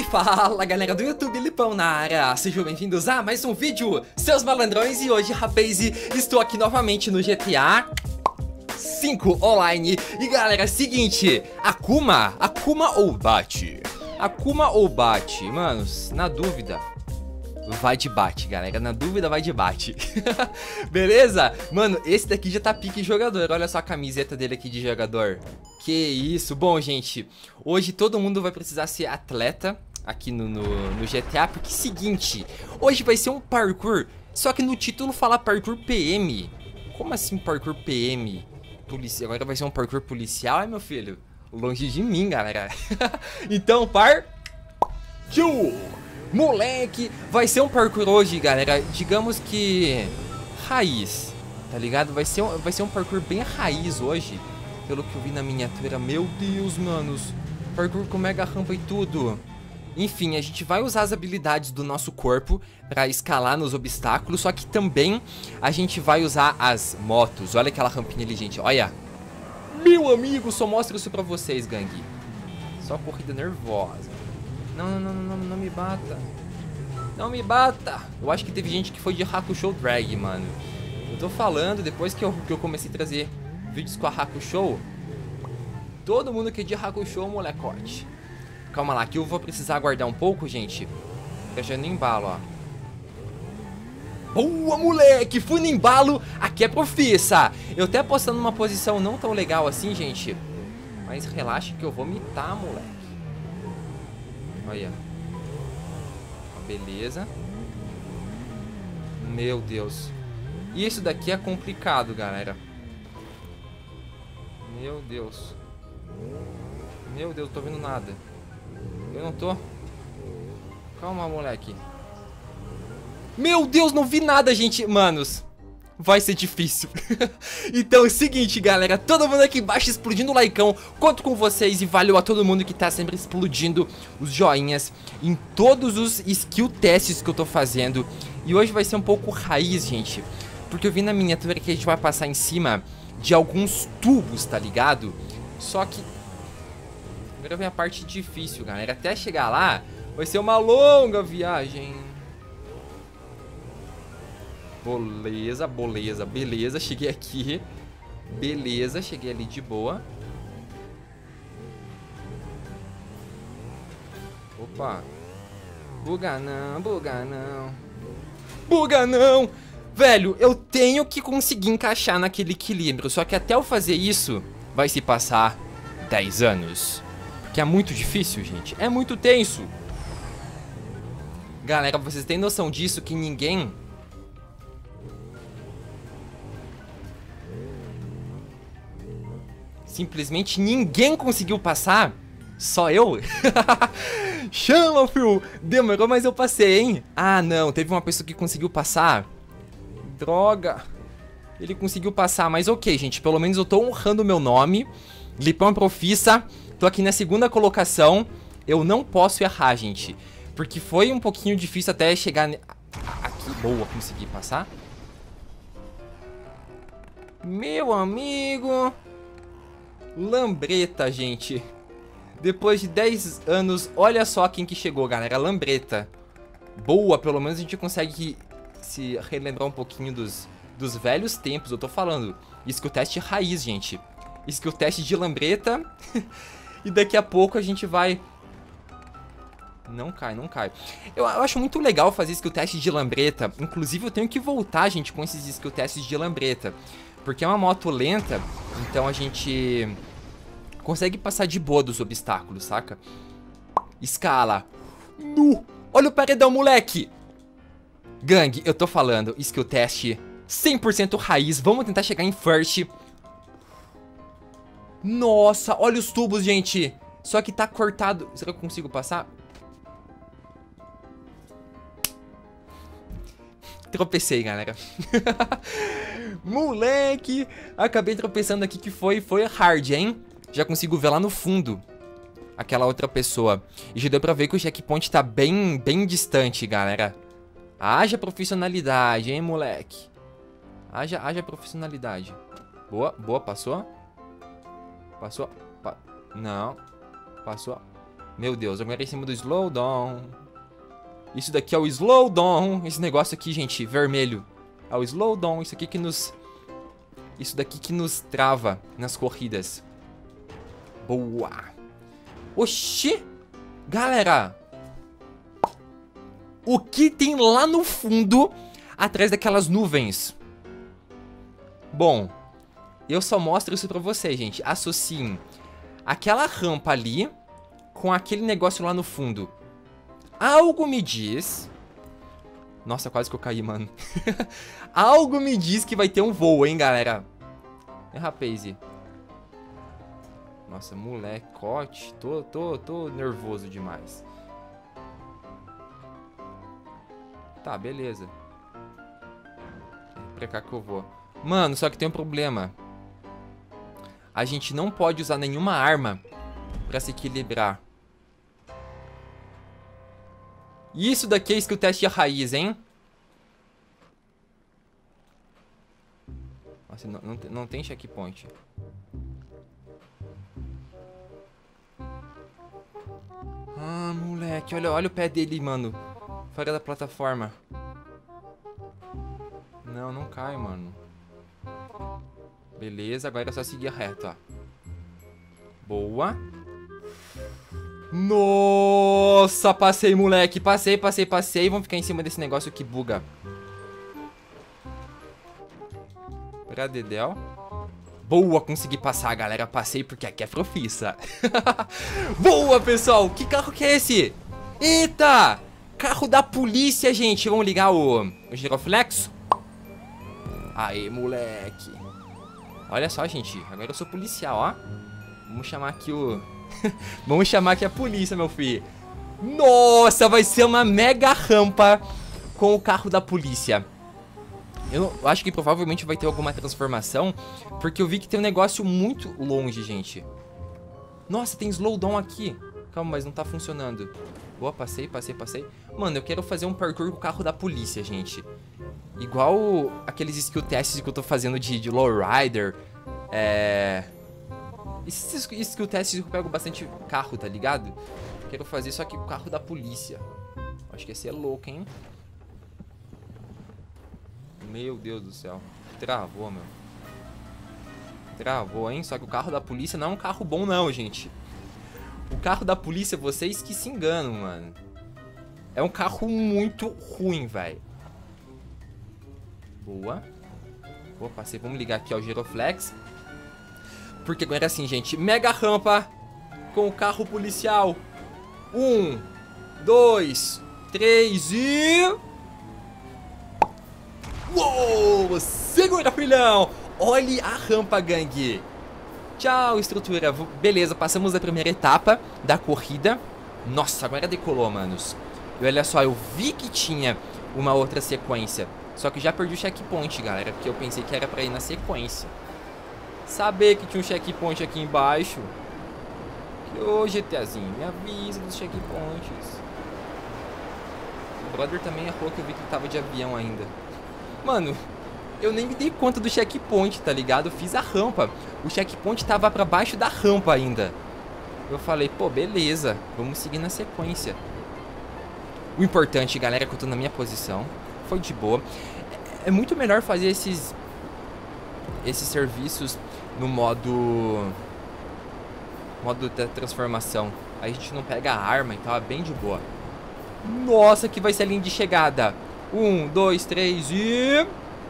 Fala galera do YouTube, Lipão na área, sejam bem-vindos a mais um vídeo, seus malandrões. E hoje, rapaz, estou aqui novamente no GTA 5 Online. E galera, seguinte, Akuma ou bate? Akuma ou bate? Manos, na dúvida, vai de bate, galera, na dúvida vai de bate. Beleza? Mano, esse daqui já tá pique jogador, olha só a camiseta dele aqui de jogador. Que isso, bom gente, hoje todo mundo vai precisar ser atleta aqui no GTA, porque seguinte, hoje vai ser um parkour, só que no título fala parkour PM. Como assim parkour PM? Agora vai ser um parkour policial, meu filho? Longe de mim, galera. Então, partiu! Moleque, vai ser um parkour hoje, galera, digamos que raiz, tá ligado? Vai ser um parkour bem raiz hoje, pelo que eu vi na miniatura. Meu Deus, manos, parkour com mega rampa e tudo. Enfim, a gente vai usar as habilidades do nosso corpo pra escalar nos obstáculos, só que também a gente vai usar as motos. Olha aquela rampinha ali, gente, olha. Meu amigo, só mostro isso pra vocês, gangue. Só corrida nervosa. Não me bata. Não me bata. Eu acho que teve gente que foi de Hakusho Drag, mano. Eu tô falando, depois que eu comecei a trazer vídeos com a Hakusho, todo mundo que é de Hakusho, molecote. Calma lá, que eu vou precisar aguardar um pouco, gente. Eu já no embalo, ó. Boa, moleque! Fui no embalo, aqui é profissa. Eu até postando numa posição não tão legal assim, gente. Mas relaxa que eu vou mitar, moleque. Olha. Beleza. Meu Deus. Isso daqui é complicado, galera. Meu Deus. Meu Deus, tô vendo nada. Eu não tô. Calma, moleque. Meu Deus, não vi nada, gente. Manos, vai ser difícil. Então é o seguinte, galera, todo mundo aqui embaixo explodindo o likeão. Conto com vocês e valeu a todo mundo que tá sempre explodindo os joinhas em todos os skill tests que eu tô fazendo. E hoje vai ser um pouco raiz, gente, porque eu vi na miniatura que a gente vai passar em cima de alguns tubos, tá ligado? Só que agora vem a parte difícil, galera. Até chegar lá vai ser uma longa viagem. Beleza, cheguei aqui. Beleza, cheguei ali de boa. Opa. Buga não. Buga não. Velho, eu tenho que conseguir encaixar naquele equilíbrio. Só que até eu fazer isso vai se passar 10 anos. Porque é muito difícil, gente. É muito tenso. Galera, vocês têm noção disso? Que ninguém... simplesmente ninguém conseguiu passar? Só eu? Chama, filho! Demorou, mas eu passei, hein? Ah, não. Teve uma pessoa que conseguiu passar. Droga. Ele conseguiu passar, mas ok, gente. Pelo menos eu tô honrando o meu nome. Lipão Profissa. Tô aqui na segunda colocação. Eu não posso errar, gente. Porque foi um pouquinho difícil até chegar aqui. Boa, consegui passar. Meu amigo. Lambreta, gente. Depois de 10 anos, olha só quem que chegou, galera. Lambreta. Boa, pelo menos a gente consegue se relembrar um pouquinho dos velhos tempos. Eu tô falando. Skill test raiz, gente. Skill test de Lambreta. E daqui a pouco a gente vai... Não cai. Eu acho muito legal fazer skill test de Lambreta. Inclusive eu tenho que voltar, gente, com esses skill tests de Lambreta. Porque é uma moto lenta, então a gente consegue passar de boa dos obstáculos, saca? Escala. Olha o paredão, moleque! Gangue, eu tô falando, skill test 100% raiz. Vamos tentar chegar em first. Nossa, olha os tubos, gente. Só que tá cortado. Será que eu consigo passar? Tropecei, galera. Moleque, acabei tropeçando aqui, que foi hard, hein? Já consigo ver lá no fundo aquela outra pessoa. E já deu pra ver que o checkpoint tá bem distante, galera. Haja profissionalidade, hein, moleque? Haja profissionalidade. Boa, passou. Passou. Não. Passou. Meu Deus, agora é em cima do slowdown. Isso daqui é o slowdown. Esse negócio aqui, gente, vermelho. É o slowdown. Isso aqui que nos... Isso daqui que nos trava nas corridas. Boa. Oxi. Galera. O que tem lá no fundo, atrás daquelas nuvens? Bom, eu só mostro isso pra vocês, gente. Associem aquela rampa ali com aquele negócio lá no fundo. Algo me diz... Nossa, quase que eu caí, mano. Algo me diz que vai ter um voo, hein, galera. É, rapaz. Nossa, molecote. Tô nervoso demais. Tá, beleza. É pra cá que eu vou. Mano, só que tem um problema. A gente não pode usar nenhuma arma pra se equilibrar. Isso daqui é skill test raiz, hein? Nossa, não tem checkpoint. Ah, moleque, olha o pé dele, mano. Fora da plataforma. Não cai, mano. Beleza, agora é só seguir reto, ó. Boa. Nossa, passei, moleque. Passei. Vamos ficar em cima desse negócio que buga. Pra dedéu. Boa, consegui passar, galera. Passei porque aqui é profissa. Boa, pessoal. Que carro que é esse? Eita! Carro da polícia, gente. Vamos ligar o giroflex? Aí, moleque. Olha só, gente. Agora eu sou policial, ó. Vamos chamar aqui o... Vamos chamar aqui a polícia, meu filho. Nossa, vai ser uma mega rampa com o carro da polícia. Eu acho que provavelmente vai ter alguma transformação, porque eu vi que tem um negócio muito longe, gente. Nossa, tem slowdown aqui. Calma, mas não tá funcionando. Boa, passei. Mano, eu quero fazer um parkour com o carro da polícia, gente. Igual aqueles skill tests que eu tô fazendo de lowrider. Esses skill tests eu pego bastante carro, tá ligado? Quero fazer só que com o carro da polícia. Acho que esse é louco, hein? Meu Deus do céu. Travou, meu. Travou, hein? Só que o carro da polícia não é um carro bom, não, gente. O carro da polícia, vocês que se enganam, mano. É um carro muito ruim, velho. Boa. Boa, passei. Vamos ligar aqui ao giroflex. Porque agora é assim, gente. Mega rampa com o carro policial. 1, 2, 3 e... Uou! Segura, filhão! Olhe a rampa, gangue. Tchau, estrutura. Beleza, passamos da primeira etapa da corrida. Nossa, agora decolou, manos. E olha só, eu vi que tinha uma outra sequência. Só que já perdi o checkpoint, galera. Porque eu pensei que era pra ir na sequência. Saber que tinha um checkpoint aqui embaixo. Ô, GTAzinho, me avisa dos checkpoints. O brother também errou que eu vi que ele tava de avião ainda. Mano, eu nem me dei conta do checkpoint, tá ligado? Eu fiz a rampa. O checkpoint tava pra baixo da rampa ainda. Eu falei, pô, beleza. Vamos seguir na sequência. O importante, galera, é que eu tô na minha posição. Foi de boa. É muito melhor fazer esses serviços no modo da transformação. Aí a gente não pega a arma e tal, é bem de boa. Nossa, que vai ser a linha de chegada. 1, 2, 3 e...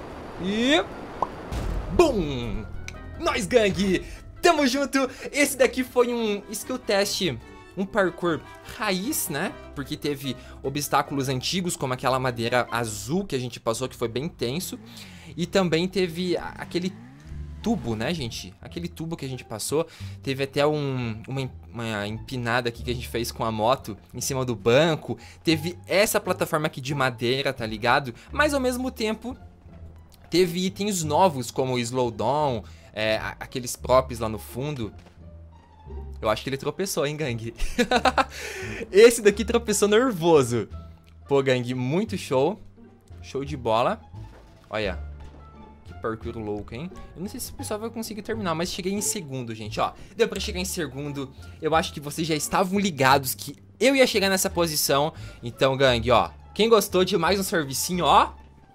Bum! Nós, gangue! Tamo junto! Esse daqui foi um skill test, um parkour raiz, né? Porque teve obstáculos antigos, como aquela madeira azul que a gente passou, que foi bem tenso. E também teve aquele tubo, né, gente? Aquele tubo que a gente passou. Teve até uma empinada aqui que a gente fez com a moto em cima do banco. Teve essa plataforma aqui de madeira, tá ligado? Mas ao mesmo tempo teve itens novos como o slowdown, aqueles props lá no fundo. Eu acho que ele tropeçou, hein, gangue? Esse daqui tropeçou nervoso. Pô, gangue, muito show. Show de bola. Olha. Que parkour louco, hein? Eu não sei se o pessoal vai conseguir terminar, mas cheguei em segundo, gente, ó. Deu pra chegar em segundo. Eu acho que vocês já estavam ligados que eu ia chegar nessa posição. Então, gangue, ó, quem gostou de mais um servicinho, ó,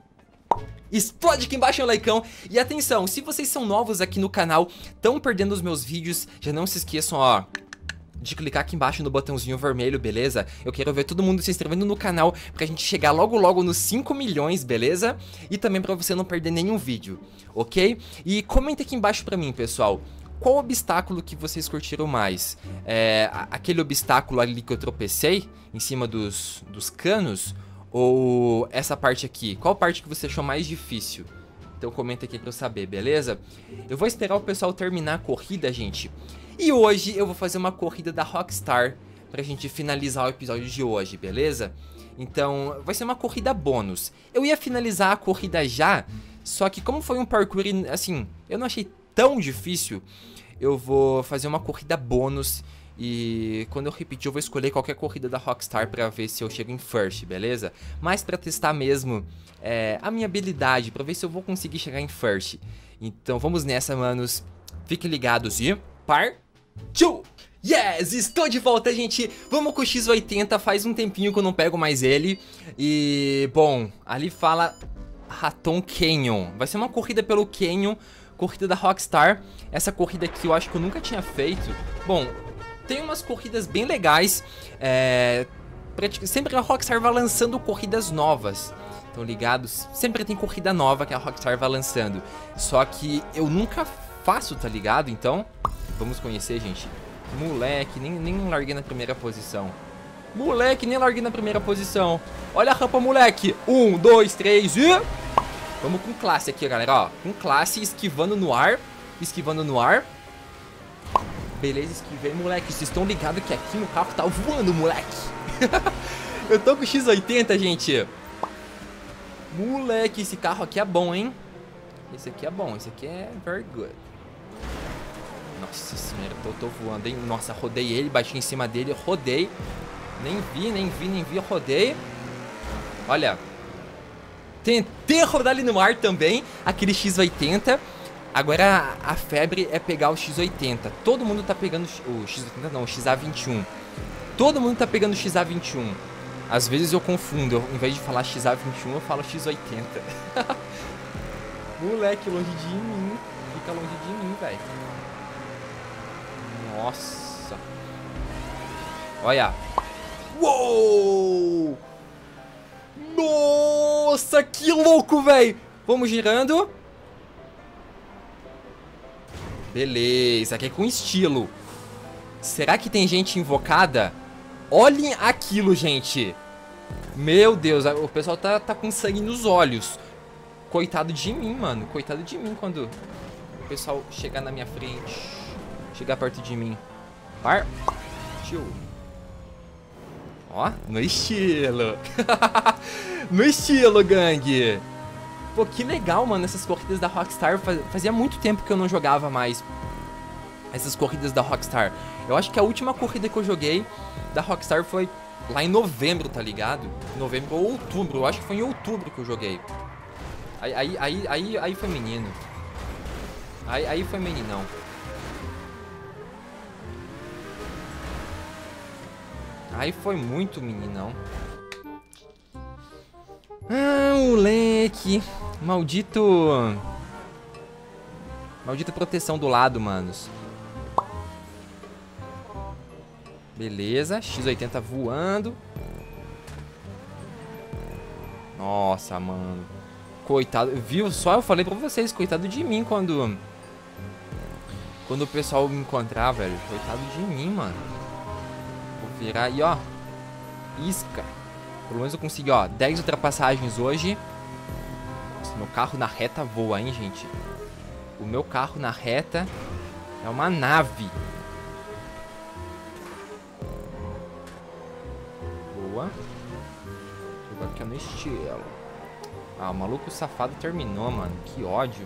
explode aqui embaixo o likeão. E atenção, se vocês são novos aqui no canal, estão perdendo os meus vídeos, já não se esqueçam, ó, de clicar aqui embaixo no botãozinho vermelho, beleza? Eu quero ver todo mundo se inscrevendo no canal pra gente chegar logo logo nos 5 milhões, beleza? E também pra você não perder nenhum vídeo, ok? E comenta aqui embaixo pra mim, pessoal, qual obstáculo que vocês curtiram mais? Aquele obstáculo ali que eu tropecei em cima dos canos? Ou essa parte aqui? Qual parte que você achou mais difícil? Então comenta aqui pra eu saber, beleza? Eu vou esperar o pessoal terminar a corrida, gente. E hoje eu vou fazer uma corrida da Rockstar pra gente finalizar o episódio de hoje, beleza? Então, vai ser uma corrida bônus. Eu ia finalizar a corrida já, só que como foi um parkour, assim, eu não achei tão difícil, eu vou fazer uma corrida bônus. E quando eu repetir, eu vou escolher qualquer corrida da Rockstar pra ver se eu chego em first, beleza? Mas pra testar mesmo a minha habilidade, pra ver se eu vou conseguir chegar em first. Então vamos nessa, manos. Fiquem ligados e partiu! Yes! Estou de volta, gente! Vamos com o X80, faz um tempinho que eu não pego mais ele. E, bom, ali fala Raton Canyon. Vai ser uma corrida pelo Canyon, corrida da Rockstar. Essa corrida aqui eu acho que eu nunca tinha feito. Bom, tem umas corridas bem legais, sempre a Rockstar vai lançando corridas novas, estão ligados? Sempre tem corrida nova que a Rockstar vai lançando, só que eu nunca faço, tá ligado? Então, vamos conhecer, gente. Moleque, nem larguei na primeira posição. Moleque, nem larguei na primeira posição. Olha a rampa, moleque. 1, 2, 3 e... Vamos com classe aqui, galera, ó. Com classe, esquivando no ar. Esquivando no ar. Beleza, esquivei, moleque. Vocês estão ligados que aqui no carro tá voando, moleque. Eu tô com o X80, gente. Moleque, esse carro aqui é bom, hein? Esse aqui é bom, esse aqui é very good. Nossa senhora, tô voando, hein? Nossa, rodei ele, bati em cima dele, rodei. Nem vi, rodei. Olha. Tentei rodar ali no ar também, aquele X80. Agora a febre é pegar o X80. Todo mundo tá pegando o X80, não, o XA21. Todo mundo tá pegando o XA21. Às vezes eu confundo, em vez de falar XA21, eu falo X80. Moleque, longe de mim. Fica longe de mim, velho. Nossa. Olha. Uou! Nossa, que louco, velho. Vamos girando. Beleza, aqui é com estilo. Será que tem gente invocada? Olhem aquilo, gente. Meu Deus, o pessoal tá com sangue nos olhos. Coitado de mim, mano. Coitado de mim quando o pessoal chegar na minha frente. Chegar perto de mim. Partiu. Ó, no estilo. No estilo, gangue. Pô, que legal, mano, essas corridas da Rockstar. Fazia muito tempo que eu não jogava mais essas corridas da Rockstar. Eu acho que a última corrida que eu joguei da Rockstar foi lá em novembro, tá ligado? Novembro ou outubro, eu acho que foi em outubro que eu joguei. Aí foi menino. Aí foi meninão. Aí foi muito meninão. Ah, moleque. Maldita proteção do lado, manos. Beleza, X80 voando. Nossa, mano. Coitado, viu? Só eu falei pra vocês, coitado de mim quando o pessoal me encontrar, velho. Coitado de mim, mano. Vou virar aí, ó. Isca. Pelo menos eu consegui, ó, 10 ultrapassagens hoje. Nossa, meu carro na reta voa, hein, gente. O meu carro na reta é uma nave. Boa. Jogar aqui no estilo. Ah, o maluco safado terminou, mano. Que ódio.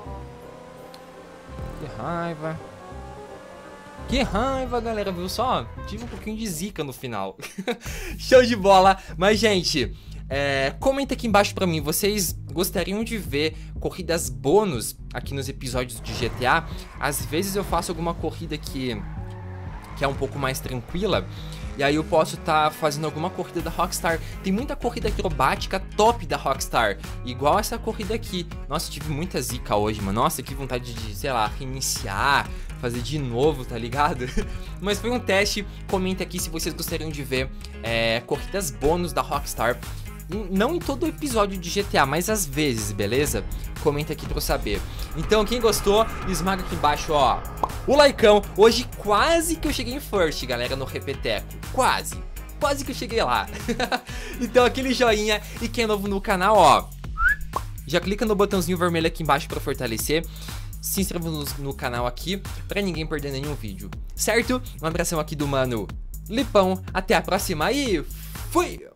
Que raiva. Que raiva, galera, viu só? Tive um pouquinho de zica no final. Show de bola. Mas, gente, comenta aqui embaixo pra mim. Vocês gostariam de ver corridas bônus aqui nos episódios de GTA, às vezes eu faço alguma corrida que é um pouco mais tranquila, e aí eu posso estar fazendo alguma corrida da Rockstar. Tem muita corrida acrobática top da Rockstar, igual essa corrida aqui. Nossa, tive muita zica hoje, mano. Nossa, que vontade de, sei lá, reiniciar, fazer de novo, tá ligado? Mas foi um teste. Comenta aqui se vocês gostariam de ver corridas bônus da Rockstar. Não em todo episódio de GTA, mas às vezes, beleza? Comenta aqui pra eu saber. Então, quem gostou, esmaga aqui embaixo, ó, o likeão. Hoje quase que eu cheguei em first, galera, no Repeteco. Quase que eu cheguei lá. Então, aquele joinha. E quem é novo no canal, ó, já clica no botãozinho vermelho aqui embaixo pra fortalecer. Se inscreva no canal aqui, pra ninguém perder nenhum vídeo, certo? Um abração aqui do mano Lipão. Até a próxima e fui!